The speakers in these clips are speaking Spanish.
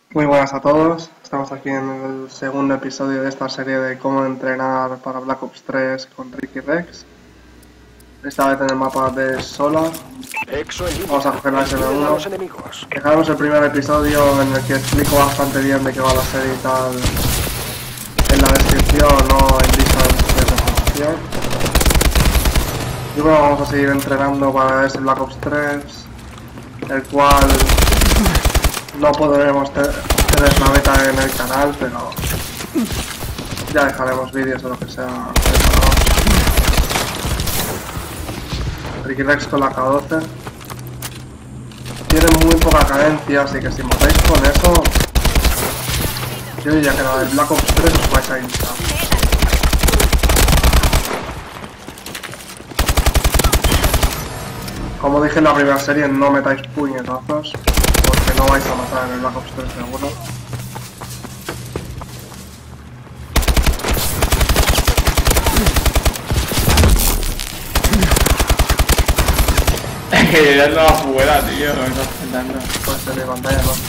Muy buenas a todos, estamos aquí en el segundo episodio de esta serie de cómo entrenar para Black Ops 3 con Ricky Rex. Esta vez en el mapa de Solar. Vamos a coger la SM1. Dejaremos el primer episodio en el que explico bastante bien de qué va la serie y tal en la descripción o en listas de reproducción. Y bueno, vamos a seguir entrenando para ese Black Ops 3, el cual no podremos tener la beta en el canal, pero ya dejaremos vídeos o lo que sea preparados. Ricky Rex con la K12 tiene muy poca cadencia, así que si matáis con eso, yo diría que la del Black Ops 3 os vais a hinchar. Como dije en la primera serie, no metáis puñetazos, porque no vais a matar en el Black Ops 3 seguro. Que ya no va fuera, tío, me estás intentando. Puede ser de pantalla, ¿no?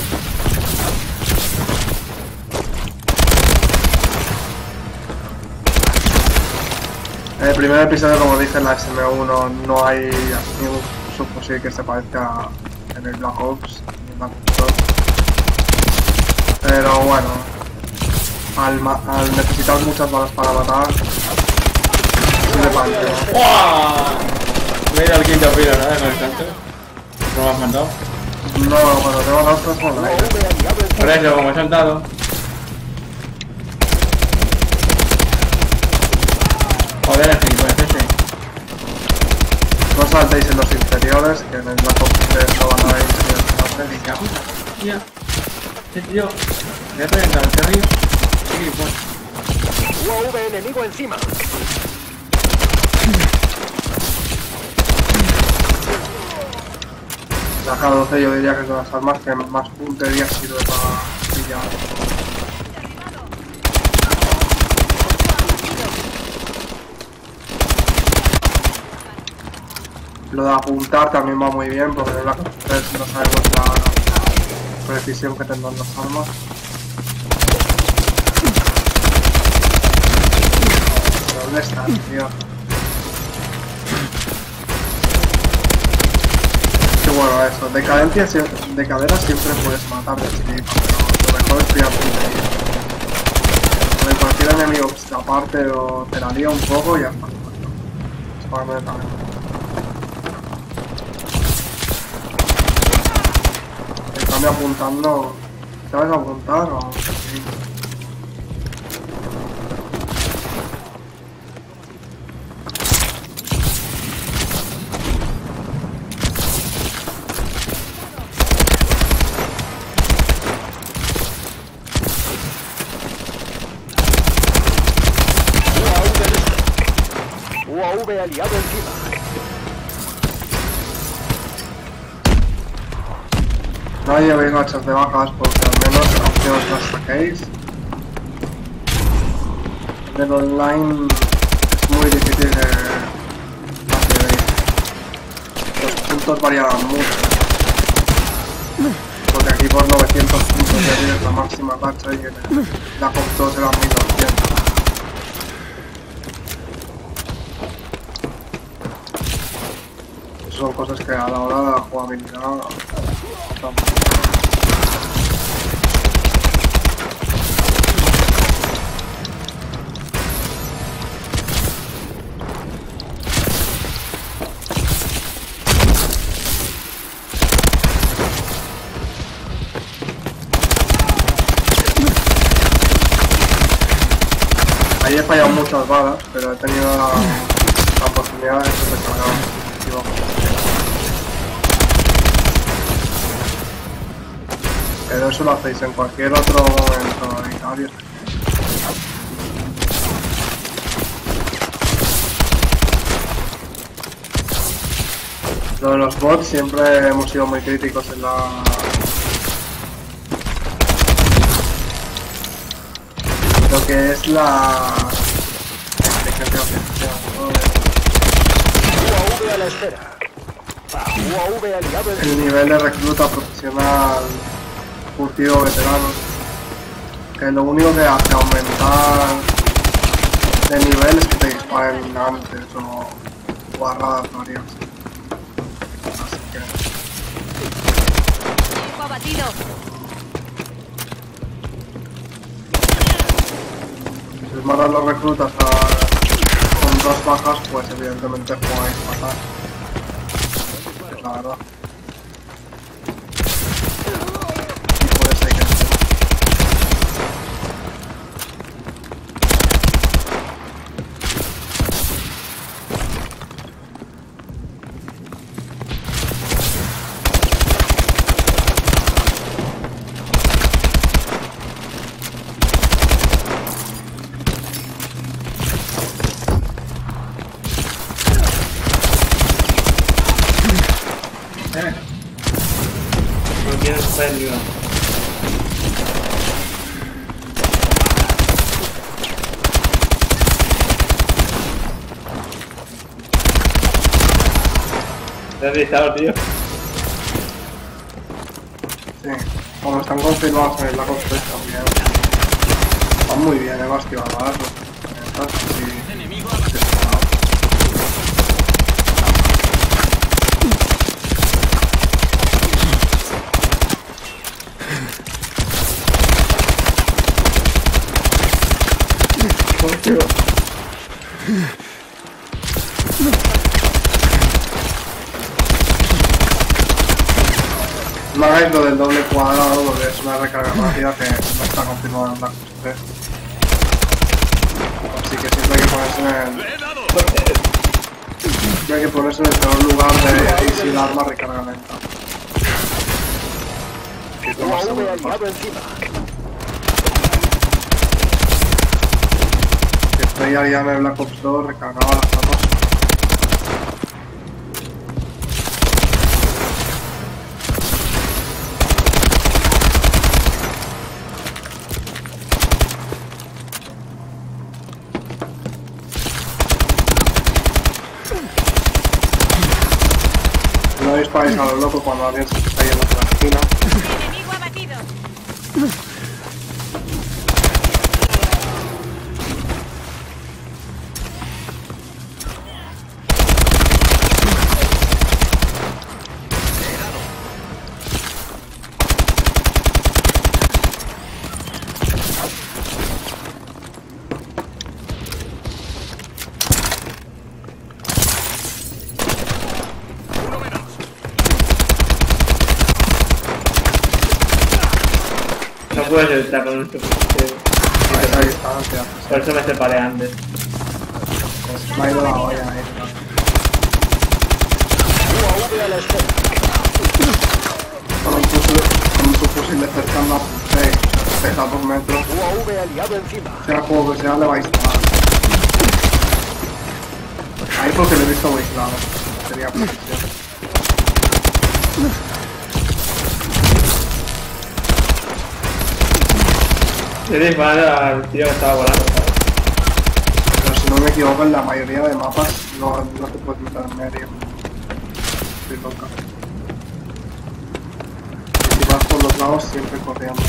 En el primer episodio, como dije, en la SM1 no hay ningún subfusil que se parezca en el Black Ops, en el Black Ops 2. Pero bueno, al necesitar muchas balas para matar, sí le parece. ¡Wow! Mira el quinto piro, ¿no? Con el canto. ¿No lo has mandado? No, cuando tengo las otras son negras. Por eso, como he saltado. Joder, el gilipollas ese. No saltéis en los inferiores, que en el Black Ops 3 no van a ver si Venga, puta. Tía. Sí, tío. Voy a reventar el terrible. Sí, pues. UAV enemigo encima. La K12 yo diría que es de las armas que más puntería sirve para pillar. Lo de apuntar también va muy bien porque en la Black Ops 3 no sabemos la precisión que tendrán las armas. ¿Pero dónde están, tío? Qué bueno eso, de cadera siempre puedes matar de chiripa, pero lo mejor es pillar puntería. Porque cualquier enemigo que se aparte o te la lía un poco y ya está. Disparame de cabeza. En cambio apuntando, ¿sabes apuntar o...? Sí. UAV aliado encima. No llevéis rachas de bajas porque al menos aunque os las saquéis, en el online es muy difícil que las llevéis. Los puntos variarán mucho, porque aquí por 900 puntos ya tienes la máxima racha y en el Black Ops 2 eran 1200. Son cosas que a la hora de la jugabilidad ahí he fallado muchas balas, pero he tenido la oportunidad de recargar. Pero eso lo hacéis en cualquier otro momento y nadie. Lo de los bots siempre hemos sido muy críticos en la... lo que es la... inteligencia artificial, ¿no? UAV a la espera. UAV aliado El nivel de recluta profesional furtivo veterano. Que lo único que hace aumentar de nivel es que te disparen antes o guarradas varias. Así que... Equipo abatido. Si os mandan los reclutas con 2 bajas, pues evidentemente jugáis fatal. Es la verdad. Y por eso hay que hacerlo. No quiero estar en vivo. ¿Te has gritado, tío? Sí, como están confirmados en el Black Ops 3 también. Van muy bien, vas que barbarazo. No hagáis lo del doble cuadrado porque es una recarga rápida que no está confirmada en Black Ops 3. Así que siempre hay que ponerse en el peor lugar de si el arma recarga lenta. UAV aliado encima. Que estoy ahí en el Black Ops 2 recargaba las armas. No disparéis a lo loco cuando alguien se está yendo por la esquina. Enemigo abatido. No puedes entrar con esto. A esa distancia. Por eso me separé antes. Pues me ha ido la olla ahí. UAV a la espera. Con su fusil de cerca no apuntéis. Pesa 2 metros. UAV aliado encima. Sea el juego que sea, le vais a dar. Ahí porque lo he visto muy claro. Sería precisión. Le disparé al tío que estaba volando, ¿sabes? Pero si no me equivoco, en la mayoría de mapas no te puedes meter en medio. Estoy loca. Y si vas por los lados, siempre corriendo.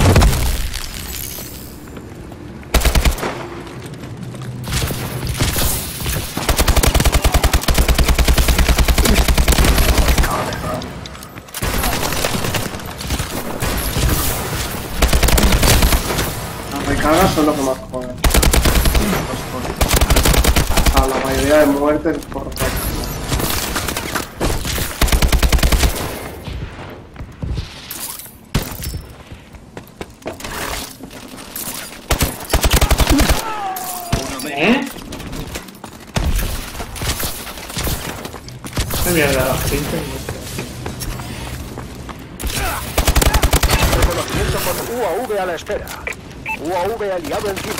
Las recargas son lo que más joden. O sea, la mayoría de muertes es por recargas. ¿Eh? ¿Qué mierda? La gente. Reconocimiento con UAV a la espera. UAV aliado encima.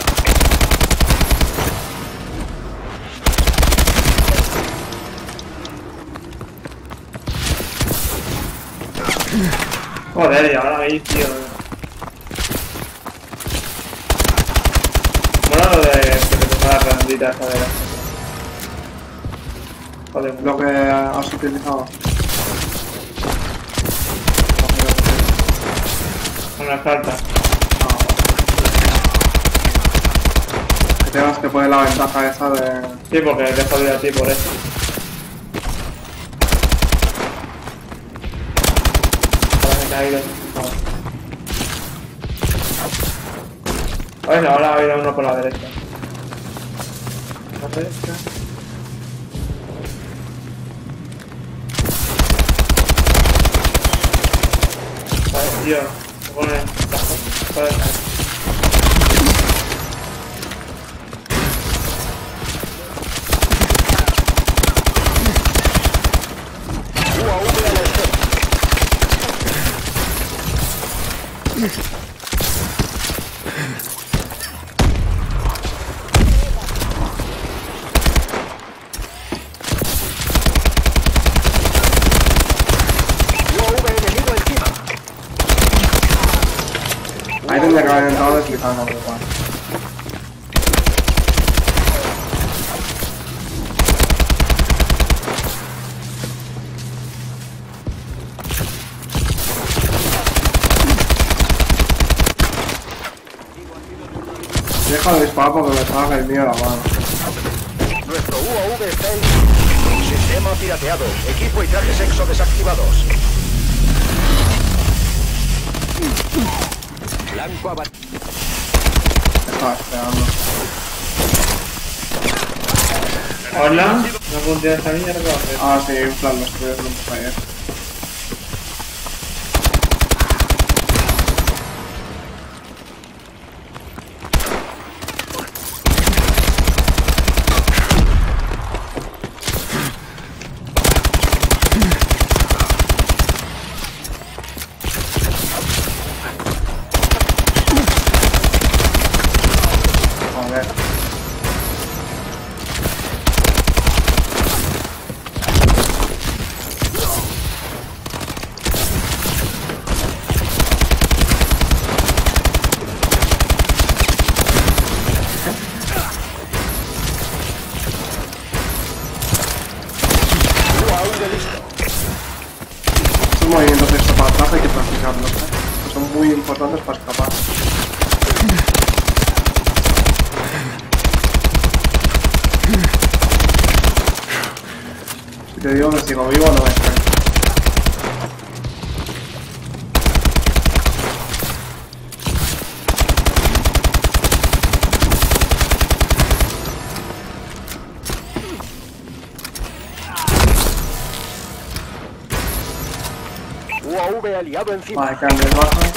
Joder, y ahora veis, tío. Mola lo de que te ponga la redondita esa de la... Joder, Lo que has utilizado. me falta. Que tengas que poner la ventaja esa de... Sí, porque te he jodido a ti por eso. Ahora me he caído. Bueno, ahora ha habido uno por la derecha. La derecha. Vale, tío, me pone la Ahí tendría que haber entrado deslizando, pero igual. Deja de disparar porque me salga el mío a la mano. Nuestro UAV está en sistema pirateado. Equipo y trajes exo desactivados. Blanco abatido. Estaba esperando. Hola, no punteo esta niña, ¿qué va a hacer? Ah, sí, en plan, los tuyos no me fallan. Joder. Estos movimientos de esto para atrás hay que practicarlos, ¿eh? Son muy importantes para escapar. Si te digo que sigo vivo, no me crees. UAV aliado encima. Vale, cambios bajas.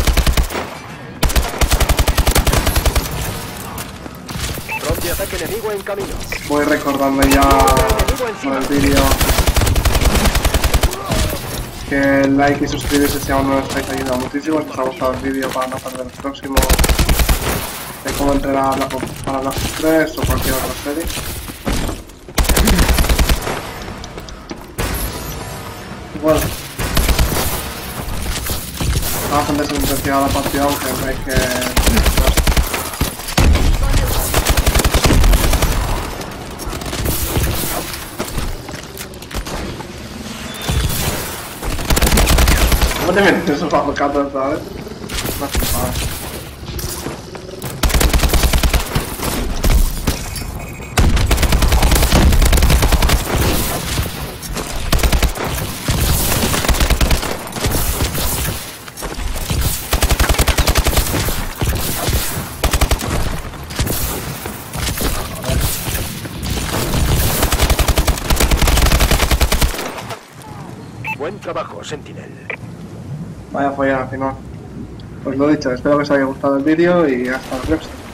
Dron de ataque enemigo en camino. Voy recordando ya por el vídeo que el like y suscribirse si aún no lo estáis ayudando muchísimo. Si os ha gustado el vídeo para no perder el próximo de cómo entrenar para Black Ops 3 o cualquier otra serie. Y bueno, está bastante sentenciada la partida, aunque veis que... ¿Cómo te metes esos aguacates, sabes? Una chupada. Buen trabajo, Sentinel. Vaya follada al final. Pues lo dicho, espero que os haya gustado el vídeo y hasta la próxima.